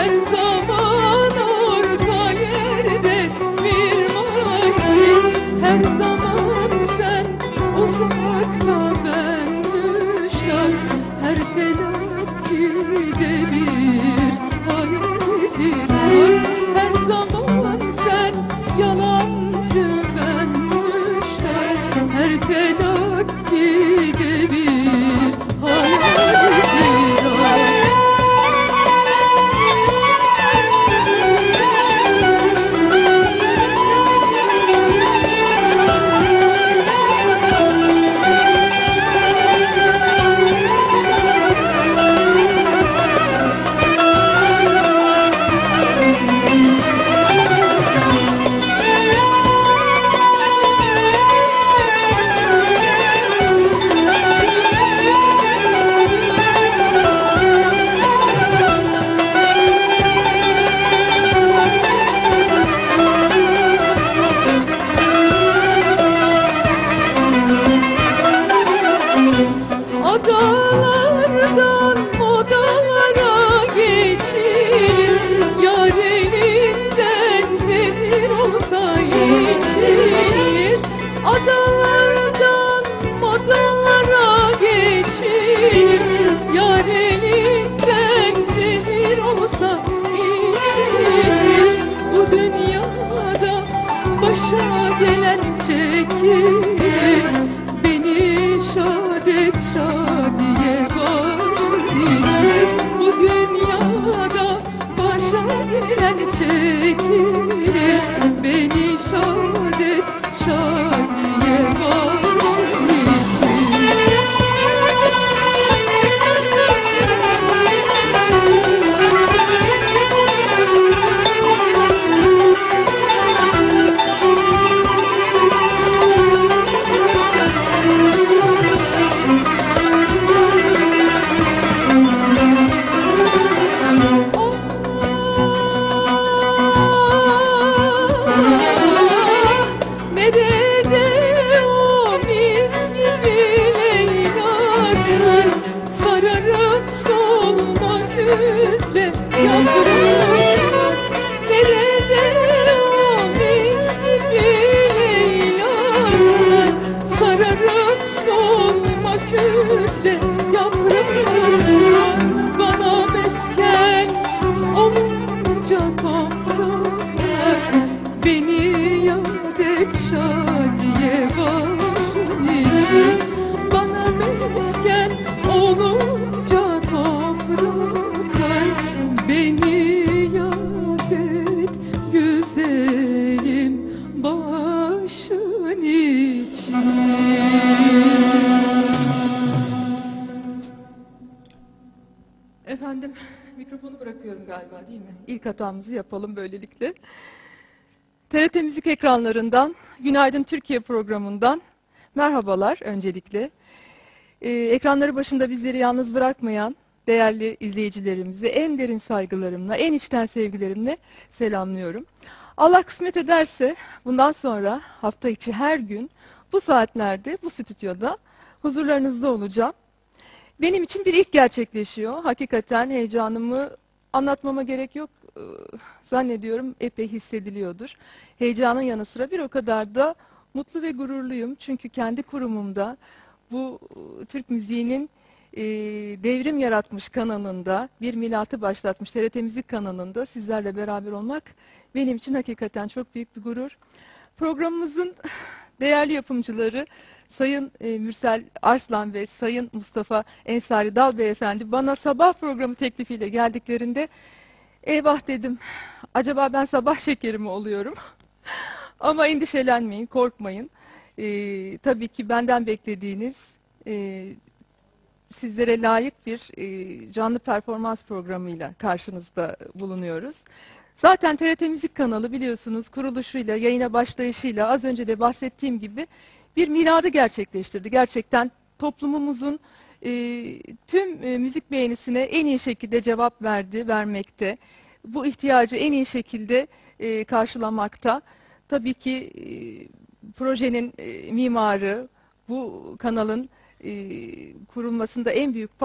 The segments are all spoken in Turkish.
her zaman orta yerde bir mavi. Her zaman sen uzakta ben müştak, her telakkide bir hayaldir var. Her zaman sen yalancı ben müştak, her telakkide bir hayaldir var. Adalardan modalara geçir, yar elinden zehir olsa içir. Adalardan modalara geçir, yar elinden zehir olsa içir. Bu dünyada başa gelen çekir, beni şad et şadiye başlayacak. Bu dünyada başa gelen çekilir, beni şad et şadiye başlayacak. Nerede o mis gibi Leyla'dır, sararıp solmak üzere yavrum. Nerede o mis gibi Leyla'dır, sararıp solmak üzere yavrum. Bana mesken olunca topraklar, beni yad et şadiye başlayacak. Bana mesken olunca topraklar, beni yad et güzelim başın için. Efendim, mikrofonu bırakıyorum galiba, değil mi? İlk hatamızı yapalım böylelikle. TRT Müzik ekranlarından, Günaydın Türkiye programından merhabalar öncelikle. Ekranları başında bizleri yalnız bırakmayan değerli izleyicilerimizi en derin saygılarımla, en içten sevgilerimle selamlıyorum. Allah kısmet ederse bundan sonra hafta içi her gün bu saatlerde bu stüdyoda huzurlarınızda olacağım. Benim için bir ilk gerçekleşiyor. Hakikaten heyecanımı anlatmama gerek yok. Zannediyorum epey hissediliyordur. Heyecanın yanı sıra bir o kadar da mutlu ve gururluyum. Çünkü kendi kurumumda bu Türk müziğinin devrim yaratmış kanalında, bir milatı başlatmış TRT Müzik kanalında sizlerle beraber olmak benim için hakikaten çok büyük bir gurur. Programımızın değerli yapımcıları Sayın Mürsel Arslan ve Sayın Mustafa Ensari Dal Beyefendi bana sabah programı teklifiyle geldiklerinde eyvah dedim, acaba ben sabah şekeri mi oluyorum? Ama endişelenmeyin, korkmayın. Tabii ki benden beklediğiniz sizlere layık bir canlı performans programıyla karşınızda bulunuyoruz. Zaten TRT Müzik kanalı biliyorsunuz kuruluşuyla, yayına başlayışıyla az önce de bahsettiğim gibi bir miladı gerçekleştirdi. Gerçekten toplumumuzun tüm müzik beğenisine en iyi şekilde cevap vermekte. Bu ihtiyacı en iyi şekilde karşılamakta. Tabii ki projenin mimarı, bu kanalın kurulmasında en büyük pay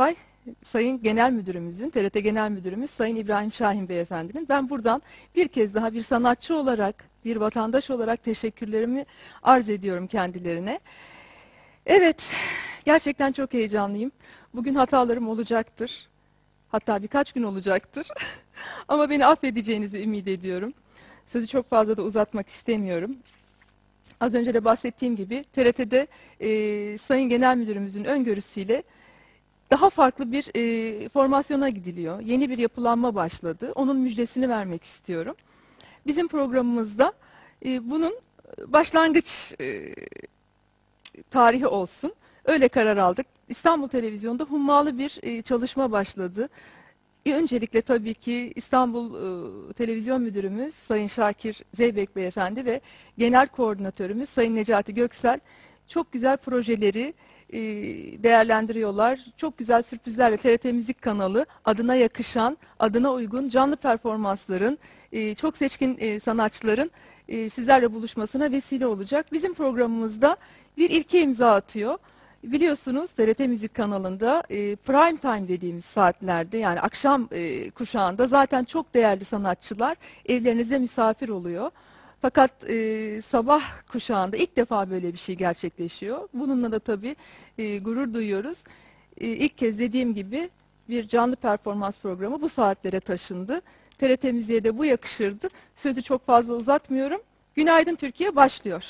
Sayın Genel Müdürümüzün, TRT Genel Müdürümüz Sayın İbrahim Şahin Beyefendinin. Ben buradan bir kez daha bir sanatçı olarak, bir vatandaş olarak teşekkürlerimi arz ediyorum kendilerine. Evet, gerçekten çok heyecanlıyım. Bugün hatalarım olacaktır. Hatta birkaç gün olacaktır. Ama beni affedeceğinizi ümit ediyorum. Sözü çok fazla da uzatmak istemiyorum. Az önce de bahsettiğim gibi TRT'de Sayın Genel Müdürümüzün öngörüsüyle daha farklı bir formasyona gidiliyor. Yeni bir yapılanma başladı. Onun müjdesini vermek istiyorum. Bizim programımızda bunun başlangıç tarihi olsun. Öyle karar aldık. İstanbul Televizyonu'nda hummalı bir çalışma başladı. Öncelikle tabii ki İstanbul Televizyon Müdürümüz Sayın Şakir Zeybek Beyefendi ve Genel Koordinatörümüz Sayın Necati Göksel çok güzel projeleri değerlendiriyorlar. Çok güzel sürprizlerle TRT Müzik kanalı adına yakışan, adına uygun canlı performansların, çok seçkin sanatçıların sizlerle buluşmasına vesile olacak. Bizim programımızda bir ilke imza atıyor. Biliyorsunuz TRT Müzik kanalında prime time dediğimiz saatlerde, yani akşam kuşağında zaten çok değerli sanatçılar evlerinize misafir oluyor. Fakat sabah kuşağında ilk defa böyle bir şey gerçekleşiyor. Bununla da tabii gurur duyuyoruz. İlk kez dediğim gibi bir canlı performans programı bu saatlere taşındı. TRT Müziğe de bu yakışırdı. Sözü çok fazla uzatmıyorum. Günaydın Türkiye başlıyor.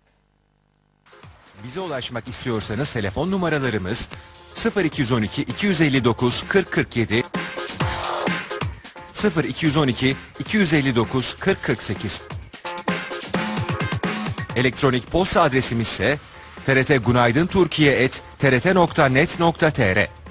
Bize ulaşmak istiyorsanız telefon numaralarımız 0212 259 4047, 0212 259 4048. Elektronik posta adresimiz ise trtgunaydintürkiye@trt.net.tr.